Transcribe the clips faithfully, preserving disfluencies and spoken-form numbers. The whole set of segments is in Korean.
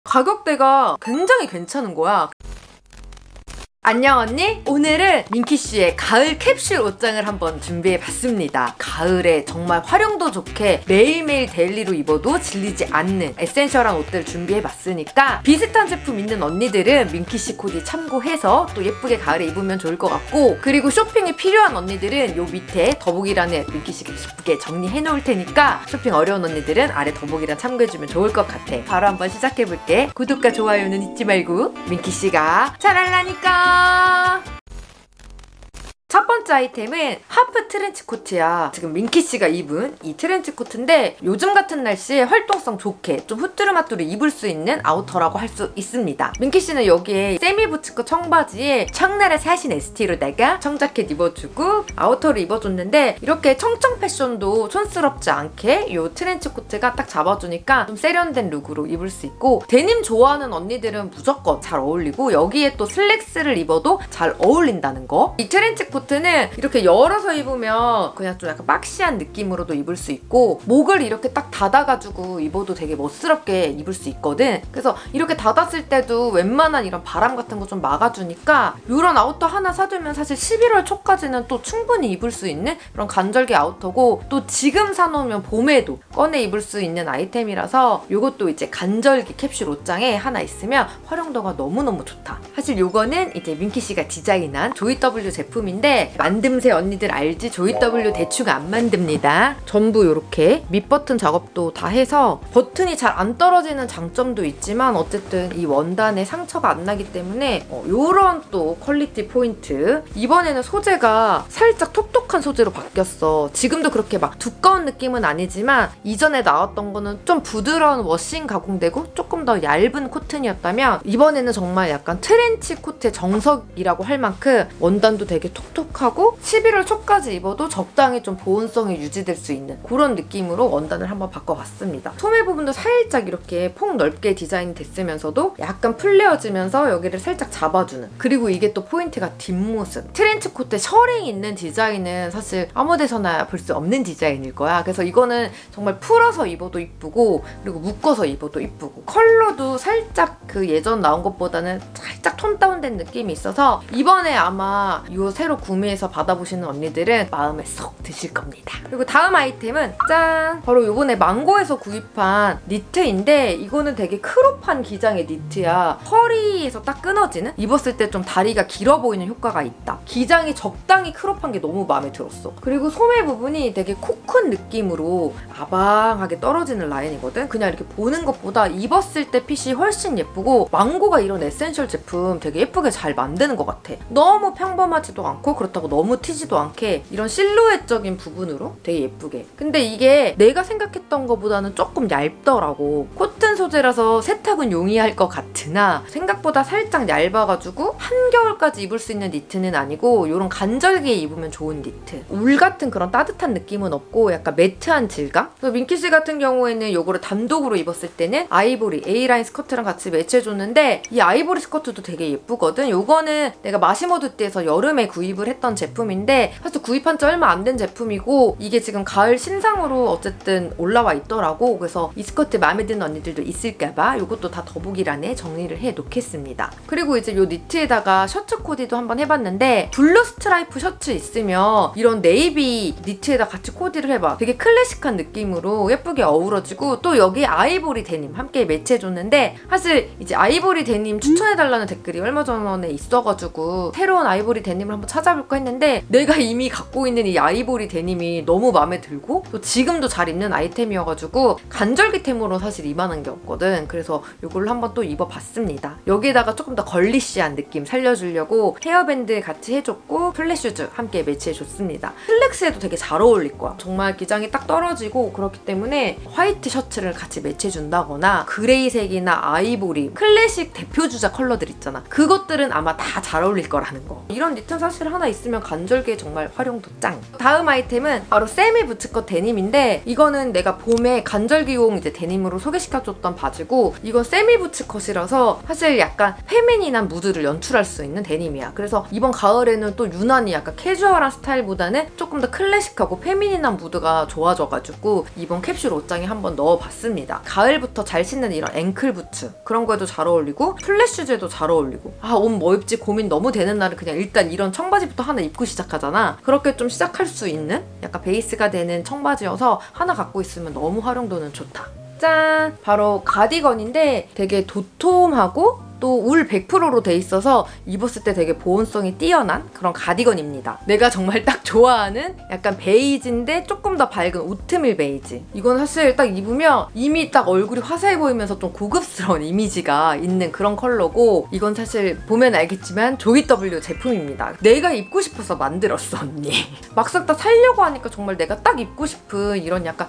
가격대가 굉장히 괜찮은 거야. 안녕 언니! 오늘은 민키씨의 가을 캡슐 옷장을 한번 준비해봤습니다. 가을에 정말 활용도 좋게 매일매일 데일리로 입어도 질리지 않는 에센셜한 옷들 준비해봤으니까 비슷한 제품 있는 언니들은 민키씨 코디 참고해서 또 예쁘게 가을에 입으면 좋을 것 같고, 그리고 쇼핑이 필요한 언니들은 요 밑에 더보기란에 민키씨가 예쁘게 정리해놓을 테니까 쇼핑 어려운 언니들은 아래 더보기란 참고해주면 좋을 것 같아. 바로 한번 시작해볼게. 구독과 좋아요는 잊지 말고 민키씨가 잘하려니까! 첫 번째 아이템은 하프 트렌치 코트야. 지금 민키씨가 입은 이 트렌치 코트인데 요즘 같은 날씨에 활동성 좋게 좀 후뚜루마뚜루 입을 수 있는 아우터라고 할 수 있습니다. 민키씨는 여기에 세미부츠컷 청바지에 청나라 사신 에스티로다가 청자켓 입어주고 아우터를 입어줬는데, 이렇게 청청 패션도 촌스럽지 않게 이 트렌치 코트가 딱 잡아주니까 좀 세련된 룩으로 입을 수 있고, 데님 좋아하는 언니들은 무조건 잘 어울리고 여기에 또 슬랙스를 입어도 잘 어울린다는 거. 이 트렌치 코트 코트는 이렇게 열어서 입으면 그냥 좀 약간 박시한 느낌으로도 입을 수 있고, 목을 이렇게 딱 닫아가지고 입어도 되게 멋스럽게 입을 수 있거든. 그래서 이렇게 닫았을 때도 웬만한 이런 바람 같은 거 좀 막아주니까 이런 아우터 하나 사두면 사실 십일월 초까지는 또 충분히 입을 수 있는 그런 간절기 아우터고, 또 지금 사놓으면 봄에도 꺼내 입을 수 있는 아이템이라서 이것도 이제 간절기 캡슐 옷장에 하나 있으면 활용도가 너무너무 좋다. 사실 이거는 이제 민키씨가 디자인한 조이더블유 제품인데, 만듦새 언니들 알지? 조이더블유 대충 안 만듭니다. 전부 이렇게 밑버튼 작업도 다 해서 버튼이 잘 안 떨어지는 장점도 있지만 어쨌든 이 원단에 상처가 안 나기 때문에 어, 요런 또 퀄리티 포인트. 이번에는 소재가 살짝 톡톡한 소재로 바뀌었어. 지금도 그렇게 막 두꺼운 느낌은 아니지만 이전에 나왔던 거는 좀 부드러운 워싱 가공되고 조금 더 얇은 코튼이었다면, 이번에는 정말 약간 트렌치 코트의 정석이라고 할 만큼 원단도 되게 톡톡 하고 십일월 초까지 입어도 적당히 좀 보온성이 유지될 수 있는 그런 느낌으로 원단을 한번 바꿔봤습니다. 소매 부분도 살짝 이렇게 폭 넓게 디자인이 됐으면서도 약간 플레어지면서 여기를 살짝 잡아주는, 그리고 이게 또 포인트가 뒷모습. 트렌치 코트에 셔링이 있는 디자인은 사실 아무 데서나 볼 수 없는 디자인일 거야. 그래서 이거는 정말 풀어서 입어도 이쁘고, 그리고 묶어서 입어도 이쁘고, 컬러도 살짝 그 예전 나온 것보다는 살짝 톤 다운된 느낌이 있어서 이번에 아마 이 새로 구매해서 받아보시는 언니들은 마음에 쏙 드실 겁니다. 그리고 다음 아이템은 짠! 바로 요번에 망고에서 구입한 니트인데, 이거는 되게 크롭한 기장의 니트야. 허리에서 딱 끊어지는? 입었을 때 좀 다리가 길어 보이는 효과가 있다. 기장이 적당히 크롭한 게 너무 마음에 들었어. 그리고 소매 부분이 되게 코큰 느낌으로 아방하게 떨어지는 라인이거든? 그냥 이렇게 보는 것보다 입었을 때 핏이 훨씬 예쁘고, 망고가 이런 에센셜 제품 되게 예쁘게 잘 만드는 것 같아. 너무 평범하지도 않고 그렇다고 너무 튀지도 않게 이런 실루엣적인 부분으로 되게 예쁘게. 근데 이게 내가 생각했던 것보다는 조금 얇더라고. 코튼 소재라서 세탁은 용이할 것 같으나 생각보다 살짝 얇아가지고 한겨울까지 입을 수 있는 니트는 아니고 이런 간절기에 입으면 좋은 니트. 울 같은 그런 따뜻한 느낌은 없고 약간 매트한 질감? 그래서 민키씨 같은 경우에는 이거를 단독으로 입었을 때는 아이보리 A라인 스커트랑 같이 매치해줬는데, 이 아이보리 스커트도 되게 예쁘거든? 이거는 내가 마시모두띠에서 여름에 구입을 했던 제품인데 사실 구입한 지 얼마 안 된 제품이고, 이게 지금 가을 신상으로 어쨌든 올라와 있더라고. 그래서 이 스커트 마음에 드는 언니들도 있을까봐 이것도 다 더보기란에 정리를 해 놓겠습니다. 그리고 이제 이 니트에다가 셔츠 코디도 한번 해봤는데, 블루 스트라이프 셔츠 있으면 이런 네이비 니트에다 같이 코디를 해봐. 되게 클래식한 느낌으로 예쁘게 어우러지고, 또 여기 아이보리 데님 함께 매치해줬는데, 사실 이제 아이보리 데님 추천해달라는 댓글이 얼마 전에 있어가지고 새로운 아이보리 데님을 한번 찾아볼까 했는데, 내가 이미 갖고 있는 이 아이보리 데님이 너무 마음에 들고 또 지금도 잘 입는 아이템이어가지고 간절기템으로 사실 이만한 게 없거든. 그래서 이걸로 한번 또 입어봤습니다. 여기에다가 조금 더 걸리시한 느낌 살려주려고 헤어밴드 같이 해줬고 플랫슈즈 함께 매치해줬습니다. 슬랙스에도 되게 잘 어울릴 거야. 정말 기장이 딱 떨어지고 그렇기 때문에 화이트 셔츠를 같이 매치해준다거나 그레이색이나 아이보리 클래식 대표주자 컬러들 있지. 있잖아. 그것들은 아마 다 잘 어울릴 거라는 거. 이런 니트 사실 하나 있으면 간절기에 정말 활용도 짱. 다음 아이템은 바로 세미 부츠컷 데님인데 이거는 내가 봄에 간절기용 이제 데님으로 소개시켜줬던 바지고 이건 세미 부츠컷이라서 사실 약간 페미닌한 무드를 연출할 수 있는 데님이야. 그래서 이번 가을에는 또 유난히 약간 캐주얼한 스타일보다는 조금 더 클래식하고 페미닌한 무드가 좋아져가지고 이번 캡슐 옷장에 한번 넣어봤습니다. 가을부터 잘 신는 이런 앵클 부츠 그런 거에도 잘 어울리고 플랫 슈즈에도 잘 어울리고 아, 옷 뭐 입지 고민 너무 되는 날은 그냥 일단 이런 청바지부터 하나 입고 시작하잖아. 그렇게 좀 시작할 수 있는 약간 베이스가 되는 청바지여서 하나 갖고 있으면 너무 활용도는 좋다. 짠! 바로 가디건인데 되게 도톰하고 또 울 백 퍼센트로 돼 있어서 입었을 때 되게 보온성이 뛰어난 그런 가디건입니다. 내가 정말 딱 좋아하는 약간 베이지인데 조금 더 밝은 오트밀 베이지. 이건 사실 딱 입으면 이미 딱 얼굴이 화사해 보이면서 좀 고급스러운 이미지가 있는 그런 컬러고 이건 사실 보면 알겠지만 조이 더블유 제품입니다. 내가 입고 싶어서 만들었어 언니. 막상 딱 살려고 하니까 정말 내가 딱 입고 싶은 이런 약간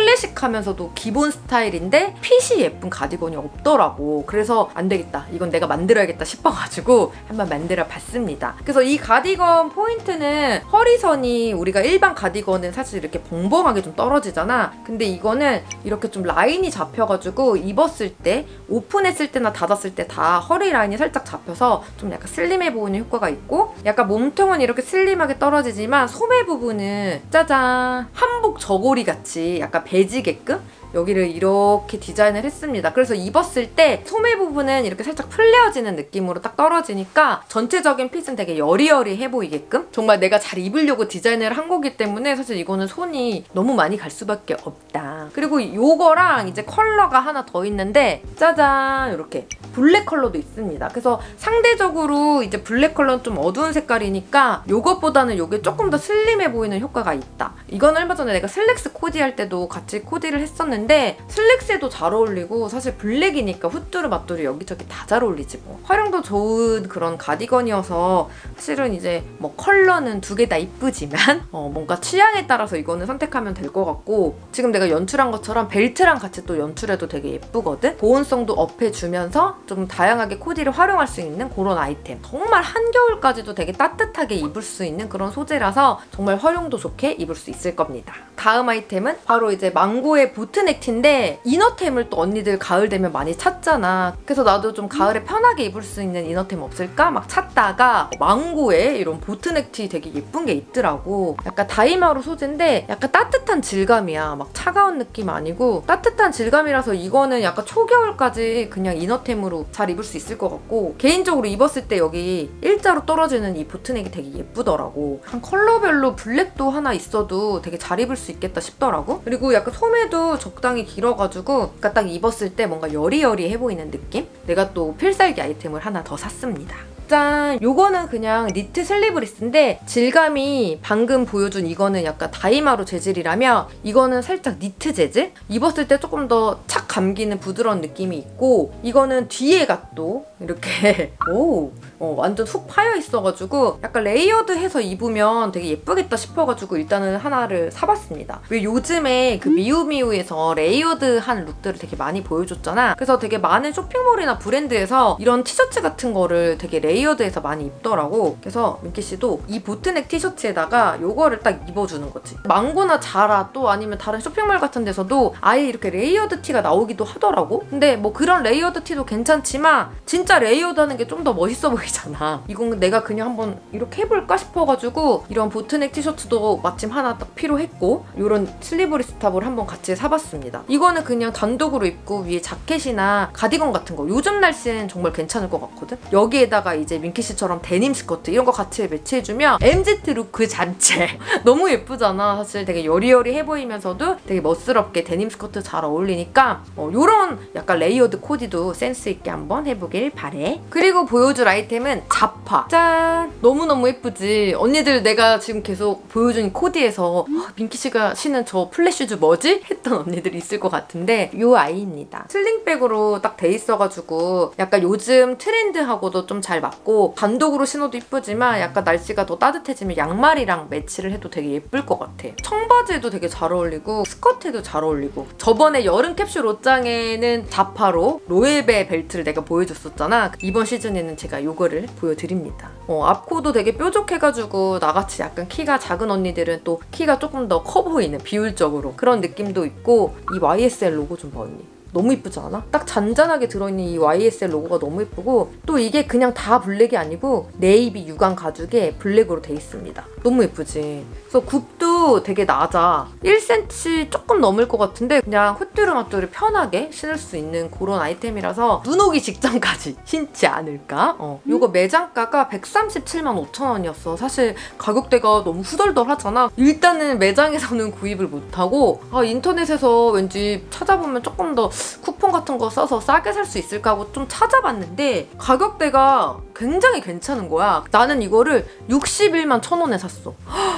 클래식하면서도 기본 스타일인데 핏이 예쁜 가디건이 없더라고. 그래서 안 되겠다. 이건 내가 만들어야겠다 싶어가지고 한번 만들어 봤습니다. 그래서 이 가디건 포인트는 허리선이 우리가 일반 가디건은 사실 이렇게 벙벙하게 좀 떨어지잖아. 근데 이거는 이렇게 좀 라인이 잡혀가지고 입었을 때 오픈했을 때나 닫았을 때 다 허리 라인이 살짝 잡혀서 좀 약간 슬림해 보이는 효과가 있고 약간 몸통은 이렇게 슬림하게 떨어지지만 소매 부분은 짜잔 한복 저고리 같이 약간 배지게끔 여기를 이렇게 디자인을 했습니다. 그래서 입었을 때 소매 부분은 이렇게 살짝 풀려지는 느낌으로 딱 떨어지니까 전체적인 핏은 되게 여리여리해 보이게끔 정말 내가 잘 입으려고 디자인을 한 거기 때문에 사실 이거는 손이 너무 많이 갈 수밖에 없다. 그리고 요거랑 이제 컬러가 하나 더 있는데 짜잔 이렇게 블랙 컬러도 있습니다. 그래서 상대적으로 이제 블랙 컬러는 좀 어두운 색깔이니까 요것보다는 요게 조금 더 슬림해 보이는 효과가 있다. 이건 얼마 전에 내가 슬랙스 코디할 때도 같이 코디를 했었는데 근데 슬랙스에도 잘 어울리고 사실 블랙이니까 후뚜루 맞뚜루 여기저기 다 잘 어울리지 뭐. 활용도 좋은 그런 가디건이어서 사실은 이제 뭐 컬러는 두 개 다 이쁘지만 어 뭔가 취향에 따라서 이거는 선택하면 될 것 같고 지금 내가 연출한 것처럼 벨트랑 같이 또 연출해도 되게 예쁘거든? 보온성도 업해주면서 좀 다양하게 코디를 활용할 수 있는 그런 아이템. 정말 한겨울까지도 되게 따뜻하게 입을 수 있는 그런 소재라서 정말 활용도 좋게 입을 수 있을 겁니다. 다음 아이템은 바로 이제 망고의 보트 넥티인데 이너템을 또 언니들 가을 되면 많이 찾잖아. 그래서 나도 좀 가을에 편하게 입을 수 있는 이너템 없을까? 막 찾다가 망고에 이런 보트 넥티 되게 예쁜 게 있더라고. 약간 다이마루 소재인데 약간 따뜻한 질감이야. 막 차가운 느낌 아니고 따뜻한 질감이라서 이거는 약간 초겨울까지 그냥 이너템으로 잘 입을 수 있을 것 같고 개인적으로 입었을 때 여기 일자로 떨어지는 이 보트 넥이 되게 예쁘더라고. 한 컬러별로 블랙도 하나 있어도 되게 잘 입을 수 있겠다 싶더라고. 그리고 약간 소매도 적당히 길어가지고 약간 딱 입었을 때 뭔가 여리여리해 보이는 느낌? 내가 또 필살기 아이템을 하나 더 샀습니다. 짠! 요거는 그냥 니트 슬리브리스인데 질감이 방금 보여준 이거는 약간 다이마루 재질이라면 이거는 살짝 니트 재질? 입었을 때 조금 더 착 감기는 부드러운 느낌이 있고 이거는 뒤에가 또 이렇게 오! 어, 완전 훅 파여 있어가지고 약간 레이어드해서 입으면 되게 예쁘겠다 싶어가지고 일단은 하나를 사봤습니다. 왜 요즘에 그 미우미우에서 레이어드한 룩들을 되게 많이 보여줬잖아. 그래서 되게 많은 쇼핑몰이나 브랜드에서 이런 티셔츠 같은 거를 되게 레이어드해서 많이 입더라고. 그래서 민키씨도 이 보트넥 티셔츠에다가 요거를 딱 입어주는 거지. 망고나 자라 또 아니면 다른 쇼핑몰 같은 데서도 아예 이렇게 레이어드 티가 나오기도 하더라고. 근데 뭐 그런 레이어드 티도 괜찮지만 진짜 레이어드하는 게 좀 더 멋있어 보이잖아. 이건 내가 그냥 한번 이렇게 해볼까 싶어가지고 이런 보트넥 티셔츠도 마침 하나 딱 필요했고 이런 슬리브리스 탑을 한번 같이 사봤습니다. 이거는 그냥 단독으로 입고 위에 자켓이나 가디건 같은 거 요즘 날씨엔 정말 괜찮을 것 같거든? 여기에다가 이제 민키씨처럼 데님 스커트 이런 거 같이 매치해주면 엠지 룩 그 자체 너무 예쁘잖아. 사실 되게 여리여리해 보이면서도 되게 멋스럽게 데님 스커트 잘 어울리니까 어, 요런 약간 레이어드 코디도 센스 있게 한번 해보길 바래. 그리고 보여줄 아이템은 아이템은 자파. 짠! 너무너무 예쁘지? 언니들 내가 지금 계속 보여준 코디에서 어, 민키씨가 신은 저 플랫슈즈 뭐지? 했던 언니들이 있을 것 같은데 요 아이입니다. 슬링백으로 딱 돼 있어가지고 약간 요즘 트렌드하고도 좀 잘 맞고 단독으로 신어도 이쁘지만 약간 날씨가 더 따뜻해지면 양말이랑 매치를 해도 되게 예쁠 것 같아. 청바지에도 되게 잘 어울리고 스커트에도 잘 어울리고 저번에 여름 캡슐 옷장에는 자파로 로에베 벨트를 내가 보여줬었잖아. 이번 시즌에는 제가 요거를 보여드립니다. 어, 앞코도 되게 뾰족해가지고 나같이 약간 키가 작은 언니들은 또 키가 조금 더 커 보이는 비율적으로 그런 느낌도 있고 이 와이에스엘 로고 좀 봐 언니. 너무 이쁘지 않아? 딱 잔잔하게 들어있는 이 와이에스엘 로고가 너무 예쁘고 또 이게 그냥 다 블랙이 아니고 네이비 유광 가죽에 블랙으로 돼 있습니다. 너무 예쁘지? 그래서 굽도 되게 낮아. 일 센티미터 조금 넘을 것 같은데 그냥 후뚜루마뚜루 편하게 신을 수 있는 그런 아이템이라서 눈 오기 직전까지 신지 않을까? 어. 요거 매장가가 백삼십칠만 오천 원이었어. 사실 가격대가 너무 후덜덜하잖아. 일단은 매장에서는 구입을 못하고 아, 인터넷에서 왠지 찾아보면 조금 더 쿠폰 같은 거 써서 싸게 살 수 있을까 하고 좀 찾아봤는데 가격대가 굉장히 괜찮은 거야. 나는 이거를 육십일만 천 원에 샀어.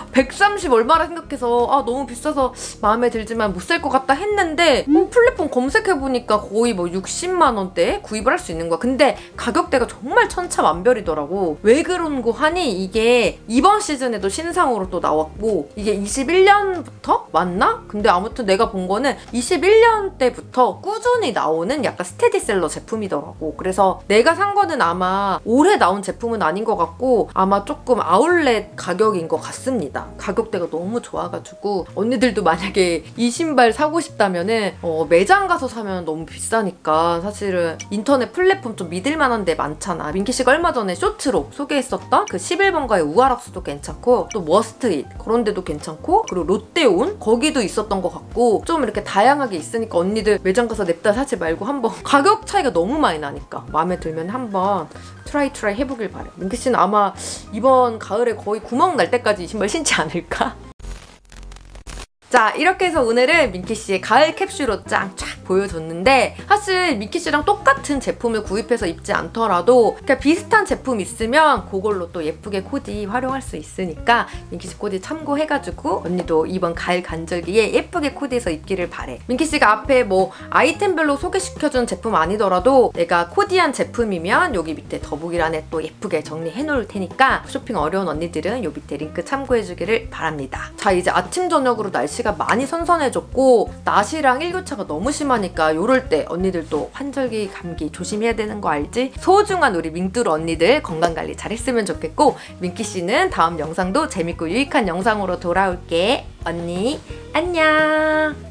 백삼십 얼마라 생각해서 아 너무 비싸서 마음에 들지만 못 살 것 같다 했는데 어, 플랫폼 검색해보니까 거의 뭐 육십만 원대에 구입을 할 수 있는 거야. 근데 가격대가 정말 천차만별이더라고. 왜 그런 거 하니 이게 이번 시즌에도 신상으로 또 나왔고 이게 이십일 년부터 맞나? 근데 아무튼 내가 본 거는 이십일 년 때부터 꾸준히 나오는 약간 스테디셀러 제품이더라고. 그래서 내가 산 거는 아마 올해 나온 제품은 아닌 것 같고 아마 조금 아울렛 가격인 것 같습니다. 가격대가 너무 좋아가지고 언니들도 만약에 이 신발 사고 싶다면은 어, 매장 가서 사면 너무 비싸니까 사실은 인터넷 플랫폼 좀 믿을만한 데 많잖아. 민키씨가 얼마 전에 쇼츠로 소개했었던 그 십일 번가의 우아락스도 괜찮고 또 머스트잇 그런 데도 괜찮고 그리고 롯데온 거기도 있었던 것 같고 좀 이렇게 다양하게 있으니까 언니들 매장 가서 냅다 사지 말고 한번 가격 차이가 너무 많이 나니까 마음에 들면 한번 트라이 트라이 해보길 바래. 민키씨는 아마 이번 가을에 거의 구멍 날 때까지 이 신발 신지 않을까? 자, 이렇게 해서 오늘은 민키씨의 가을 캡슐 옷장 쫙 보여줬는데 사실 민키씨랑 똑같은 제품을 구입해서 입지 않더라도 그냥 비슷한 제품 있으면 그걸로 또 예쁘게 코디 활용할 수 있으니까 민키씨 코디 참고해가지고 언니도 이번 가을 간절기에 예쁘게 코디해서 입기를 바래. 민키씨가 앞에 뭐 아이템별로 소개시켜준 제품 아니더라도 내가 코디한 제품이면 여기 밑에 더보기란에 또 예쁘게 정리해놓을 테니까 쇼핑 어려운 언니들은 요 밑에 링크 참고해주기를 바랍니다. 자, 이제 아침 저녁으로 날씨 가 많이 선선해졌고 낮이랑 일교차가 너무 심하니까 요럴 때 언니들도 환절기 감기 조심해야 되는 거 알지? 소중한 우리 민뚜루 언니들 건강관리 잘했으면 좋겠고 민키씨는 다음 영상도 재밌고 유익한 영상으로 돌아올게. 언니 안녕.